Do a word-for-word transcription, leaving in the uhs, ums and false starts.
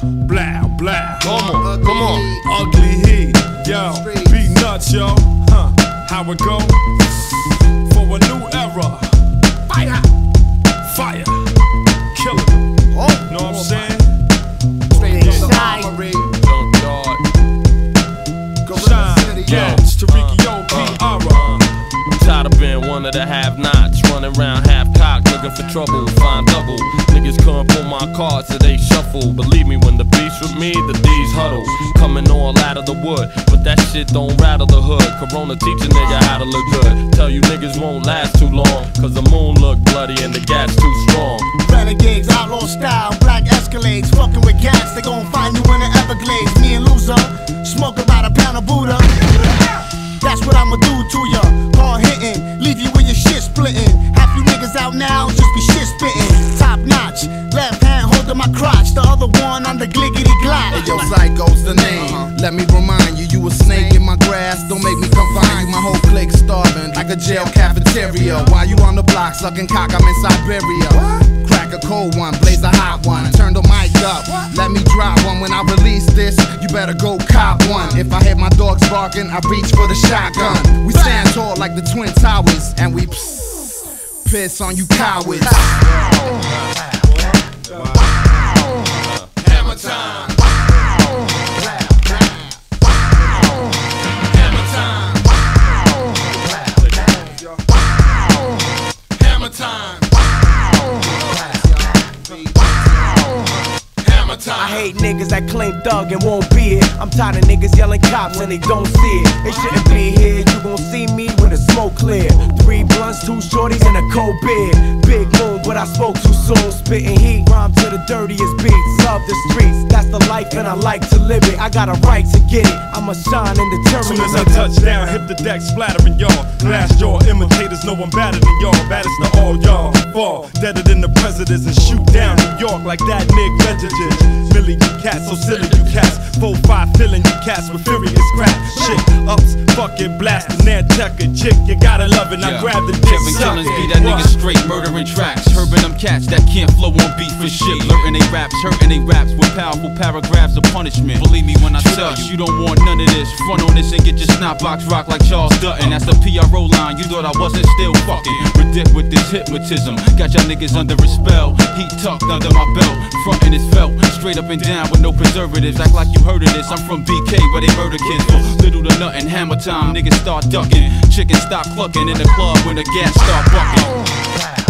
Blah, blah. Come on, come on. Ugly heat, yo. Beat nuts, yo. Huh, how it go? For a new era. Fire, fire. Kill it. Oh, know what I'm saying? Straight Yeah. from the armory. Junkyard. Shine, Gats, Tarikio, P. Ara. Tired of being one of the have-nots, running around half-cocked, looking for trouble, find double. Niggas couldn't pull my cards, so they shuffle. Believe me, when the beef's with me, the D's huddle. Coming all out of the wood, but that shit don't rattle the hood. Corona teach a nigga how to look good. Tell you niggas won't last too long, cause the moon look bloody and the gas too strong. Renegades, outlaw style, black Escalades, fucking with gas, they gon' find you in the Everglades. Me and Loser, smoke about a pound of Buddha. That's what I'ma do to ya. Hard hitting, leave you with your shit splitting. Half you niggas out now, just be shit spitting. Top notch, left hand holding my crotch, the other one on the gliggity glide. Hey yo, Psycho's the name. Uh-huh. Let me remind you, you a snake in my grass. Don't make me confine you. My whole clique starving like a jail cafeteria. While you on the block sucking cock, I'm in Siberia. What? Crack a cold one, blaze a hot one. Turn the mic up, let me drop one. When I release this, you better go cop one. If I hear my dogs barking, I reach for the shotgun. We stand tall like the Twin Towers, and we pss, piss on you cowards. Hammer time. Hammer time. Hammer time. Hammer time. I hate niggas that claim thug and won't be it. I'm tired of niggas yelling cops and they don't see it. They shouldn't be here, you gon' see me when the smoke clear. Three blunts, two shorties, and a cold beer. Big moon, but I spoke too soon. Spitting heat, rhyme to the dirtiest beats. Love the streets, that's the life and I like to live it. I got a right to get it, I'ma shine and determine. Soon as I touch down, hit the deck, splattering y'all. Glass jaw imitators know I'm better than y'all. Baddest to all y'all. Fall, deader than the presidents and shoot down New York like that Nick Vegetative. Millie, you cats, so silly you cats. Four, five, filling you cats with furious crap. Shit, ups, fucking blasting, Nantucket. Chick, you gotta love it, I grab the dick. Kevin Killings be that nigga straight murdering tracks. Herbin' them cats that can't flow on beat for shit. Learning they raps, hurting they raps with powerful paragraphs of punishment. Believe me when I tell you, you don't want none of this. Front on this and get your snot box rock like Charles Dutton. That's the P R O line, you thought I wasn't still fucking. Ridic with this hypnotism, got y'all niggas under a spell. Heat tucked under my belt, frontin' is felt. Straight up and down with no preservatives. Act like you heard of this, I'm from B K where they murder kids. For little to nothing, hammer time, niggas start ducking. Chickens stop clucking in the club when the gas start bucking.